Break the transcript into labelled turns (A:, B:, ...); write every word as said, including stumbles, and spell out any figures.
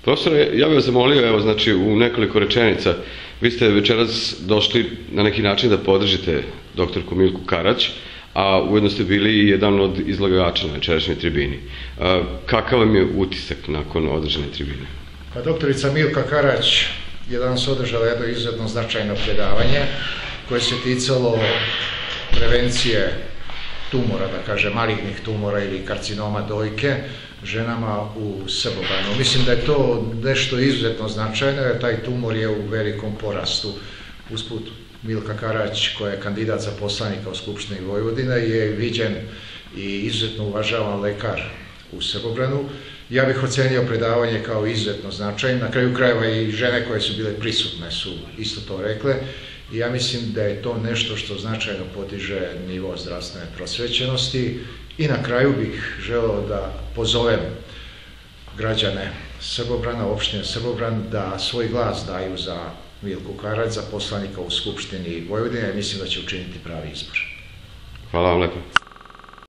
A: Profesore, ja bih vas zamolio, evo, znači, u nekoliko rečenica, vi ste večeras došli na neki način da podržite doktorku Milku Karać, a ujedno ste bili jedan od izlagača na večerašnjoj tribini. Kakav vam je utisak nakon održane tribine?
B: Pa doktorica Milka Karać je danas održala jedno izuzetno značajno predavanje koje se ticalo prevencije tumora, da kaže malignih tumora ili karcinoma dojke ženama u Srbobranu. Mislim da je to nešto izuzetno značajno, jer taj tumor je u velikom porastu. Usput, Milka Karać, koja je kandidat za poslanika u Skupštini Vojvodine, je viđen i izuzetno uvažavan lekar u Srbobranu. Ja bih ocenio predavanje kao izuzetno značajno. Na kraju krajeva i žene koje su bile prisutne su isto to rekle. I ja mislim da je to nešto što značajno podiže nivo zdravstvene prosvećenosti. I na kraju bih želeo da pozovem građane Srbobrana, opštine Srbobran, da svoj glas daju za Milku Karać, za poslanika u Skupštini Vojvodine. Mislim da će učiniti pravi izbor.
A: Hvala vam lepo.